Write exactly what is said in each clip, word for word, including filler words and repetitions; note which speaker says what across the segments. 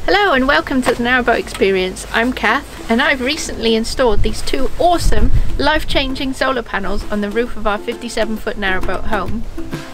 Speaker 1: Hello and welcome to the Narrowboat experience. I'm Kath and I've recently installed these two awesome life-changing solar panels on the roof of our fifty-seven foot narrowboat home.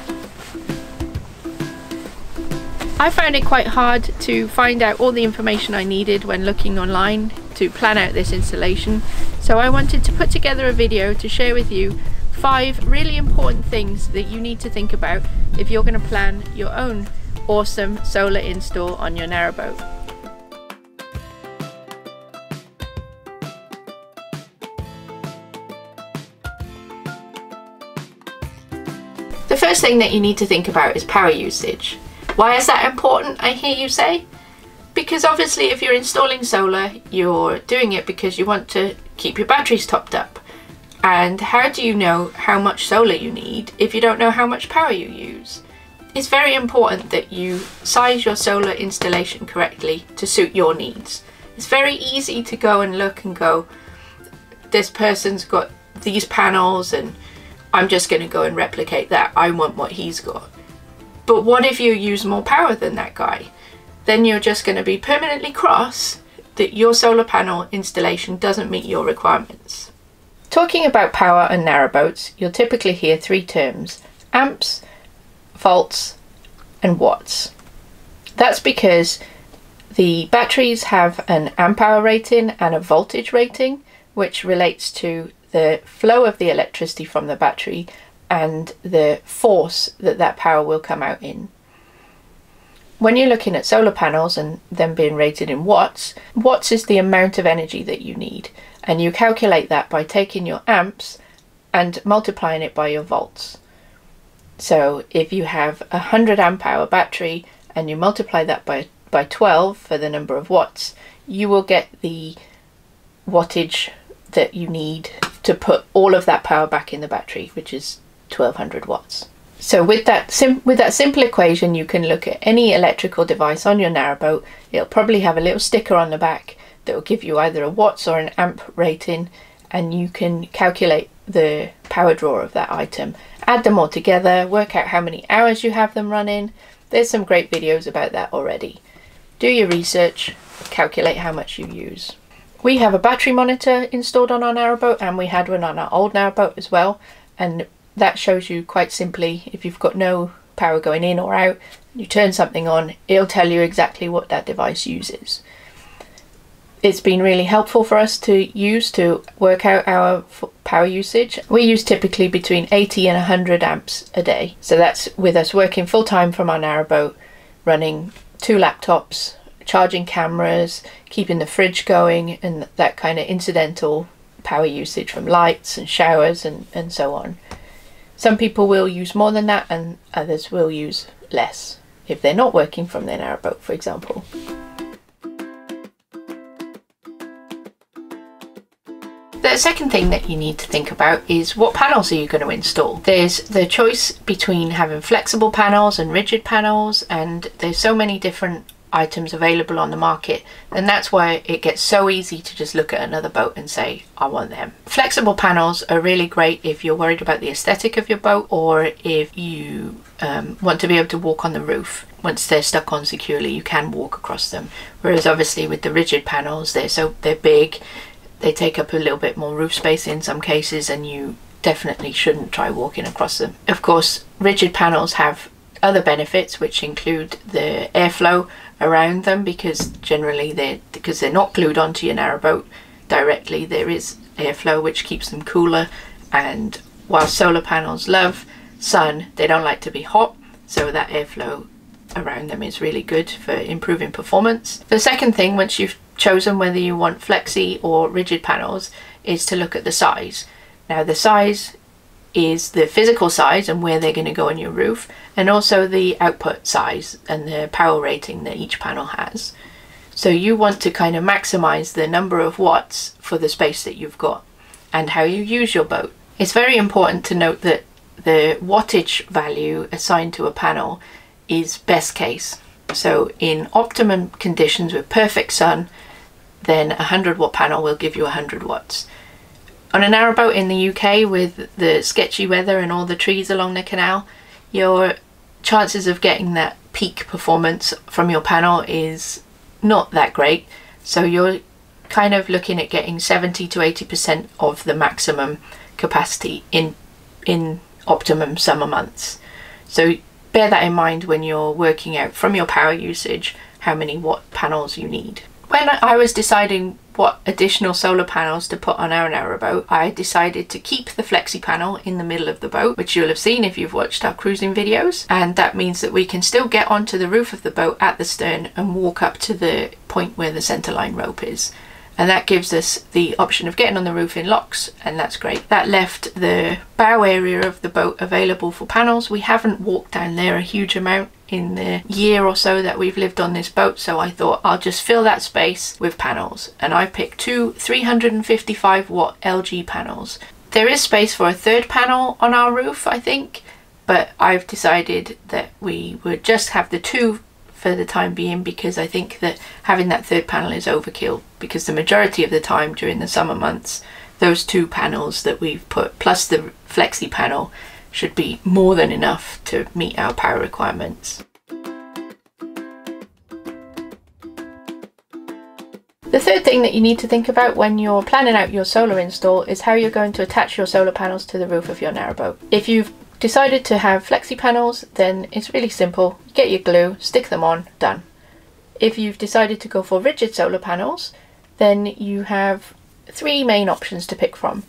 Speaker 1: I found it quite hard to find out all the information I needed when looking online to plan out this installation, so I wanted to put together a video to share with you five really important things that you need to think about if you're going to plan your own awesome solar install on your narrowboat. The first thing that you need to think about is power usage. Why is that important, I hear you say? Because obviously if you're installing solar, you're doing it because you want to keep your batteries topped up. And how do you know how much solar you need if you don't know how much power you use? It's very important that you size your solar installation correctly to suit your needs. It's very easy to go and look and go, this person's got these panels and I'm just going to go and replicate that. I want what he's got. But what if you use more power than that guy? Then you're just going to be permanently cross that your solar panel installation doesn't meet your requirements. Talking about power and narrowboats, you'll typically hear three terms: amps, volts and watts. That's because the batteries have an amp hour rating and a voltage rating, which relates to the flow of the electricity from the battery and the force that that power will come out in. When you're looking at solar panels and them being rated in watts, watts is the amount of energy that you need, and you calculate that by taking your amps and multiplying it by your volts. So if you have a one hundred amp hour battery and you multiply that by, by twelve for the number of watts, you will get the wattage that you need to put all of that power back in the battery, which is twelve hundred watts. So with that sim with that simple equation, you can look at any electrical device on your narrowboat. It'll probably have a little sticker on the back that will give you either a watts or an amp rating, and you can calculate the power draw of that item, add them all together, work out how many hours you have them running. There's some great videos about that already. Do your research, calculate how much you use. We have a battery monitor installed on our narrowboat, and we had one on our old narrowboat as well, and that shows you quite simply, if you've got no power going in or out, you turn something on, it'll tell you exactly what that device uses. It's been really helpful for us to use to work out our power usage. We use typically between eighty and one hundred amps a day. So that's with us working full time from our narrowboat, running two laptops, charging cameras, keeping the fridge going, and that kind of incidental power usage from lights and showers and, and so on. Some people will use more than that and others will use less if they're not working from their narrowboat, for example. The second thing that you need to think about is what panels are you going to install. There's the choice between having flexible panels and rigid panels, and there's so many different items available on the market, and that's why it gets so easy to just look at another boat and say, I want them. Flexible panels are really great if you're worried about the aesthetic of your boat, or if you um, want to be able to walk on the roof. Once they're stuck on securely, you can walk across them, whereas obviously with the rigid panels, they're so they're big, they take up a little bit more roof space in some cases, and you definitely shouldn't try walking across them. Of course, rigid panels have other benefits, which include the airflow around them, because generally they're because they're not glued onto your narrowboat directly, there is airflow which keeps them cooler. And while solar panels love sun, they don't like to be hot, so that airflow around them is really good for improving performance. The second thing, once you've chosen whether you want flexi or rigid panels, is to look at the size. Now the size is the physical size and where they're going to go on your roof, and also the output size and the power rating that each panel has. So you want to kind of maximize the number of watts for the space that you've got and how you use your boat. It's very important to note that the wattage value assigned to a panel is best case. So in optimum conditions with perfect sun, then a one hundred watt panel will give you one hundred watts. On a narrowboat in the U K with the sketchy weather and all the trees along the canal, your chances of getting that peak performance from your panel is not that great. So you're kind of looking at getting seventy to eighty percent of the maximum capacity in in optimum summer months. So bear that in mind when you're working out from your power usage how many watt panels you need. When I was deciding what additional solar panels to put on our narrowboat, I decided to keep the flexi panel in the middle of the boat, which you'll have seen if you've watched our cruising videos, and that means that we can still get onto the roof of the boat at the stern and walk up to the point where the centerline rope is. And that gives us the option of getting on the roof in locks, and that's great. That left the bow area of the boat available for panels. We haven't walked down there a huge amount in the year or so that we've lived on this boat, so I thought I'll just fill that space with panels. And I picked two three hundred fifty-five watt L G panels. There is space for a third panel on our roof, I think, but I've decided that we would just have the two for the time being, because I think that having that third panel is overkill, because the majority of the time during the summer months those two panels that we've put plus the flexi panel should be more than enough to meet our power requirements. The third thing that you need to think about when you're planning out your solar install is how you're going to attach your solar panels to the roof of your narrowboat. If you've decided to have flexi panels, then it's really simple. Get your glue, stick them on, done. If you've decided to go for rigid solar panels, then you have three main options to pick from.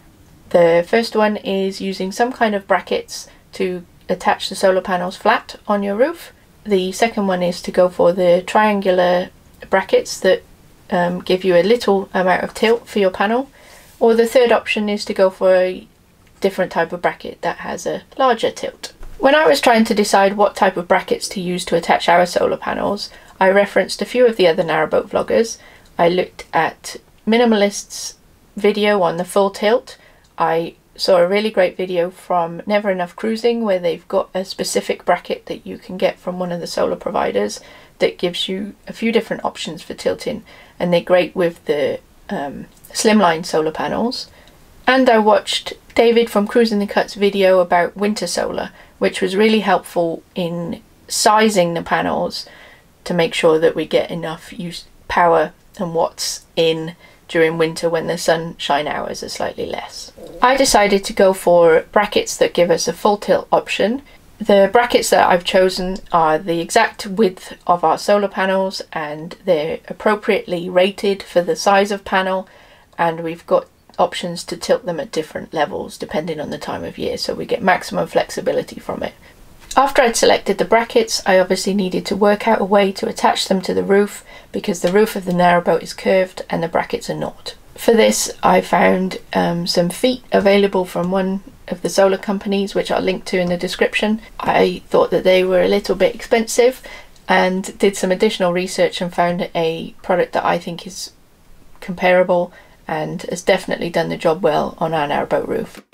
Speaker 1: The first one is using some kind of brackets to attach the solar panels flat on your roof. The second one is to go for the triangular brackets that um, give you a little amount of tilt for your panel. Or the third option is to go for a different type of bracket that has a larger tilt. When I was trying to decide what type of brackets to use to attach our solar panels, I referenced a few of the other narrowboat vloggers. I looked at Minimalist's video on the full tilt. I saw a really great video from Never Enough Cruising where they've got a specific bracket that you can get from one of the solar providers that gives you a few different options for tilting, and they're great with the um, slimline solar panels. And I watched David from Cruising the Cut's video about winter solar, which was really helpful in sizing the panels to make sure that we get enough use power and watts in during winter when the sunshine hours are slightly less. I decided to go for brackets that give us a full tilt option. The brackets that I've chosen are the exact width of our solar panels, and they're appropriately rated for the size of panel, and we've got options to tilt them at different levels depending on the time of year, so we get maximum flexibility from it. After I'd selected the brackets, I obviously needed to work out a way to attach them to the roof, because the roof of the narrowboat is curved and the brackets are not. For this I found um, some feet available from one of the solar companies, which I'll link to in the description. I thought that they were a little bit expensive and did some additional research and found a product that I think is comparable and has definitely done the job well on our narrowboat roof.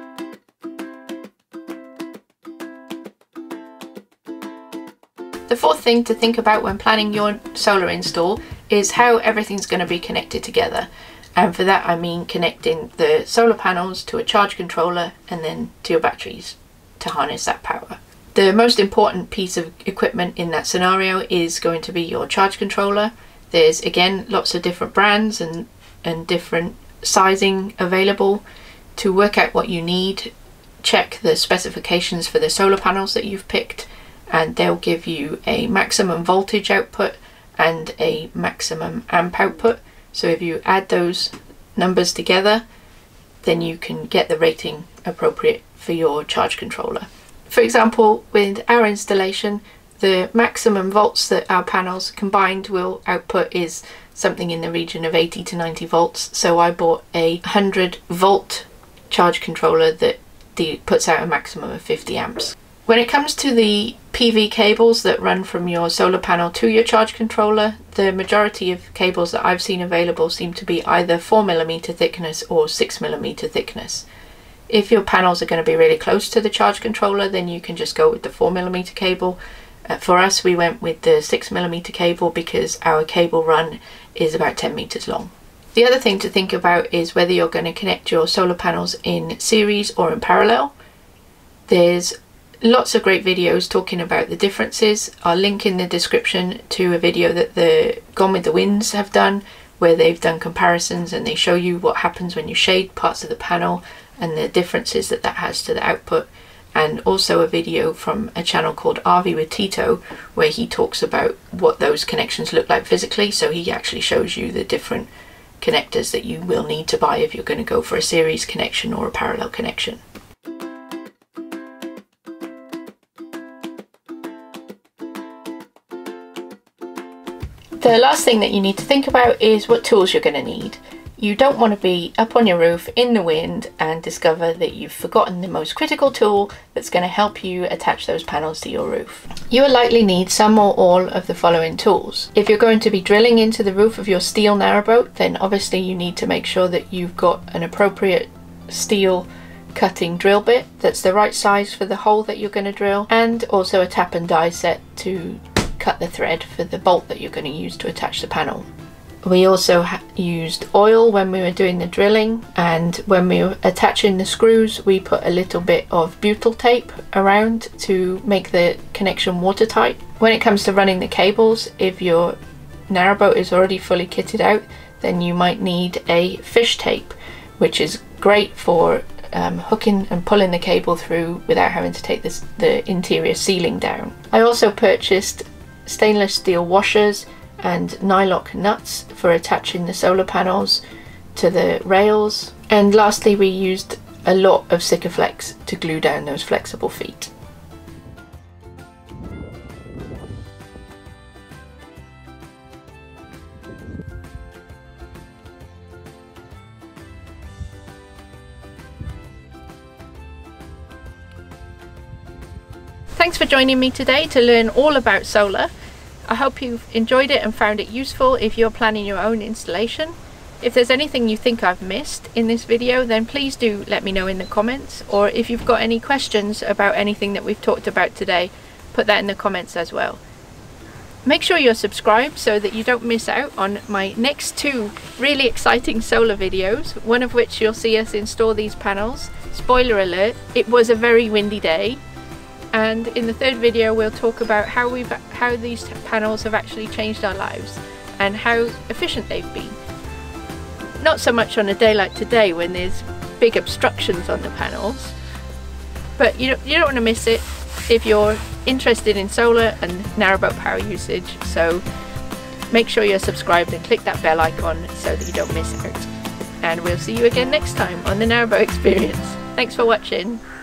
Speaker 1: The fourth thing to think about when planning your solar install is how everything's going to be connected together. And for that I mean connecting the solar panels to a charge controller and then to your batteries to harness that power. The most important piece of equipment in that scenario is going to be your charge controller. There's again lots of different brands and, and different sizing available. To work out what you need, check the specifications for the solar panels that you've picked, and they'll give you a maximum voltage output and a maximum amp output. So if you add those numbers together, then you can get the rating appropriate for your charge controller. For example, with our installation, the maximum volts that our panels combined will output is something in the region of eighty to ninety volts. So I bought a one hundred volt charge controller that puts out a maximum of fifty amps. When it comes to the P V cables that run from your solar panel to your charge controller, the majority of cables that I've seen available seem to be either four millimeter thickness or six millimeter thickness. If your panels are going to be really close to the charge controller, then you can just go with the four millimeter cable. Uh, for us, we went with the six millimeter cable because our cable run is about ten meters long. The other thing to think about is whether you're going to connect your solar panels in series or in parallel. There's lots of great videos talking about the differences. I'll link in the description to a video that the Gone with the Winds have done, where they've done comparisons and they show you what happens when you shade parts of the panel and the differences that that has to the output. And also a video from a channel called R V with Tito, where he talks about what those connections look like physically. So he actually shows you the different connectors that you will need to buy if you're going to go for a series connection or a parallel connection. The last thing that you need to think about is what tools you're going to need. You don't want to be up on your roof in the wind and discover that you've forgotten the most critical tool that's going to help you attach those panels to your roof. You will likely need some or all of the following tools. If you're going to be drilling into the roof of your steel narrowboat, then obviously you need to make sure that you've got an appropriate steel cutting drill bit that's the right size for the hole that you're going to drill, and also a tap and die set to cut the thread for the bolt that you're going to use to attach the panel. We also used oil when we were doing the drilling, and when we were attaching the screws we put a little bit of butyl tape around to make the connection watertight. When it comes to running the cables, if your narrowboat is already fully kitted out, then you might need a fish tape, which is great for um, hooking and pulling the cable through without having to take this, the interior ceiling down. I also purchased stainless steel washers and nylock nuts for attaching the solar panels to the rails, and lastly we used a lot of Sikaflex to glue down those flexible feet. Thanks for joining me today to learn all about solar. I hope you've enjoyed it and found it useful if you're planning your own installation. If there's anything you think I've missed in this video, then please do let me know in the comments, or if you've got any questions about anything that we've talked about today, put that in the comments as well. Make sure you're subscribed so that you don't miss out on my next two really exciting solar videos, one of which you'll see us install these panels. Spoiler alert, it was a very windy day. And in the third video we'll talk about how we've how these panels have actually changed our lives and how efficient they've been. Not so much on a day like today when there's big obstructions on the panels, but you don't, you don't want to miss it if you're interested in solar and narrowboat power usage. So make sure you're subscribed and click that bell icon so that you don't miss out. And we'll see you again next time on the Narrowboat Experience. Thanks for watching.